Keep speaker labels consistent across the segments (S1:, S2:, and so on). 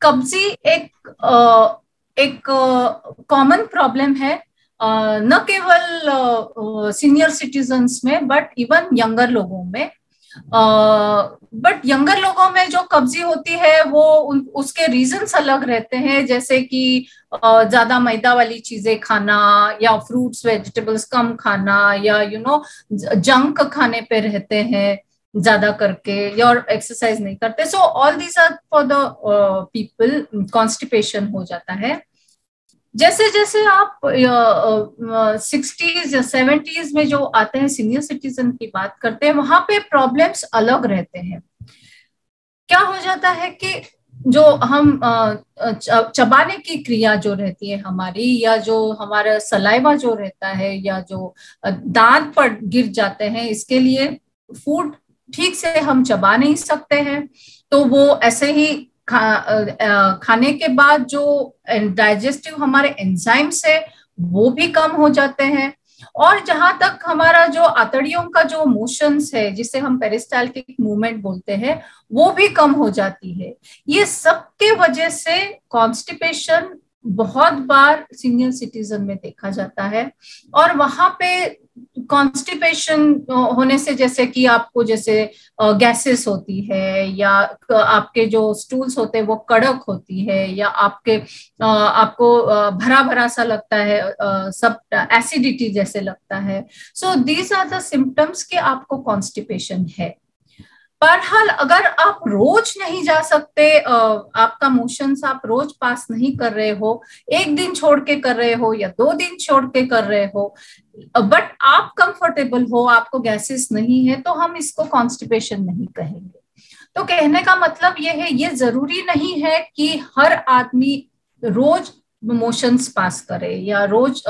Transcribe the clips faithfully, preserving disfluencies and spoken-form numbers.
S1: कब्जी एक अ, एक common problem है, अ, न केवल सीनियर सिटीजन्स में बट इवन यंगर लोगों में। बट यंगर लोगों में जो कब्जी होती है वो उन, उसके रीजंस अलग रहते हैं, जैसे कि uh, ज्यादा मैदा वाली चीजें खाना, या फ्रूट्स वेजिटेबल्स कम खाना, या यू नो जंक खाने पे रहते हैं ज्यादा करके, या एक्सरसाइज नहीं करते। So all these are for the people constipation हो जाता है। जैसे जैसे आप सिक्सटीज या सेवेंटीज में जो आते हैं, सीनियर सिटीजन की बात करते हैं, वहां पे प्रॉब्लम्स अलग रहते हैं। क्या हो जाता है कि जो हम चबाने की क्रिया जो रहती है हमारी, या जो हमारा सलाइवा जो रहता है, या जो दांत पर गिर जाते हैं, इसके लिए फूड ठीक से हम चबा नहीं सकते हैं, तो वो ऐसे ही खा, खाने के बाद जो डाइजेस्टिव हमारे एंजाइम्स है वो भी कम हो जाते हैं। और जहां तक हमारा जो आंतड़ियों का जो मोशंस है, जिसे हम पेरिस्टाल्टिक मूवमेंट बोलते हैं, वो भी कम हो जाती है। ये सब के वजह से कॉन्स्टिपेशन बहुत बार सीनियर सिटीजन में देखा जाता है। और वहां पे कॉन्स्टिपेशन होने से, जैसे कि आपको जैसे गैसेस होती है, या आपके जो स्टूल्स होते हैं वो कड़क होती है, या आपके आपको भरा भरा सा लगता है, सब एसिडिटी जैसे लगता है। So these are the symptoms कि आपको कॉन्स्टिपेशन है। बहरहाल अगर आप रोज नहीं जा सकते, आपका मोशंस आप रोज पास नहीं कर रहे हो, एक दिन छोड़ के कर रहे हो या दो दिन छोड़ के कर रहे हो, बट आप कंफर्टेबल हो, आपको गैसेस नहीं है, तो हम इसको कॉन्स्टिपेशन नहीं कहेंगे। तो कहने का मतलब ये है, ये जरूरी नहीं है कि हर आदमी रोज मोशंस पास करे या रोज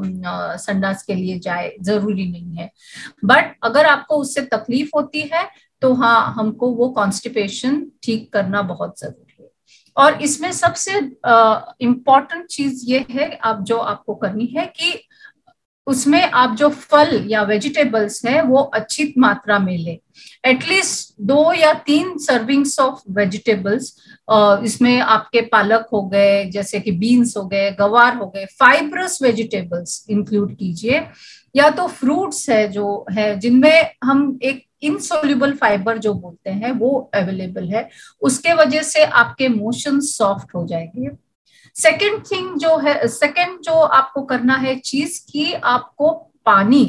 S1: संडास के लिए जाए, जरूरी नहीं है। बट अगर आपको उससे तकलीफ होती है तो हाँ, हमको वो कॉन्स्टिपेशन ठीक करना बहुत जरूरी है। और इसमें सबसे इम्पॉर्टेंट चीज ये है आप जो आपको करनी है कि उसमें आप जो फल या वेजिटेबल्स हैं वो अच्छी मात्रा में ले, एटलीस्ट दो या तीन सर्विंग्स ऑफ वेजिटेबल्स। इसमें आपके पालक हो गए, जैसे कि बीन्स हो गए, गवार हो गए, फाइब्रस वेजिटेबल्स इंक्लूड कीजिए, या तो फ्रूट्स है जो है जिनमें हम एक इनसोल्यूबल फाइबर जो बोलते हैं वो अवेलेबल है, उसके वजह से आपके मोशन सॉफ्ट हो जाएंगे। सेकेंड थिंग जो है, सेकेंड जो आपको करना है चीज की, आपको पानी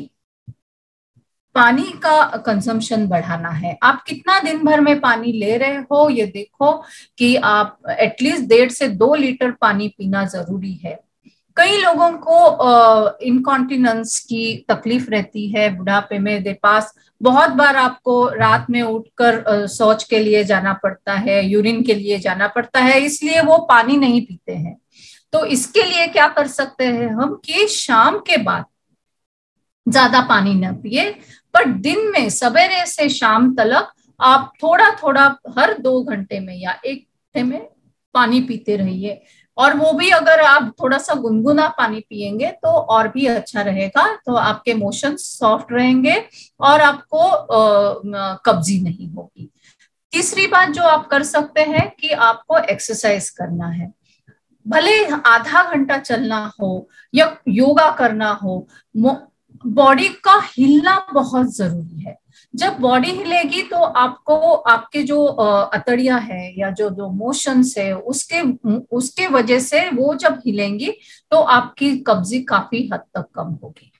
S1: पानी का कंजम्पशन बढ़ाना है। आप कितना दिन भर में पानी ले रहे हो ये देखो कि आप एटलीस्ट डेढ़ से दो लीटर पानी पीना जरूरी है। कई लोगों को इनकॉन्टिनेंस की तकलीफ रहती है बुढ़ापे में, दे पास बहुत बार आपको रात में उठकर शौच के लिए जाना पड़ता है, यूरिन के लिए जाना पड़ता है, इसलिए वो पानी नहीं पीते हैं। तो इसके लिए क्या कर सकते हैं हम कि शाम के बाद ज्यादा पानी न पिए, पर दिन में सवेरे से शाम तक आप थोड़ा थोड़ा हर दो घंटे में या एक घंटे में पानी पीते रहिए। और वो भी अगर आप थोड़ा सा गुनगुना पानी पिएंगे तो और भी अच्छा रहेगा, तो आपके मोशन सॉफ्ट रहेंगे और आपको कब्जी नहीं होगी। तीसरी बात जो आप कर सकते हैं कि आपको एक्सरसाइज करना है, भले आधा घंटा चलना हो या योगा करना हो, बॉडी का हिलना बहुत जरूरी है। जब बॉडी हिलेगी तो आपको आपके जो अतड़ियां है या जो जो मोशंस है उसके उसके वजह से वो जब हिलेंगी तो आपकी कब्जी काफी हद तक कम होगी।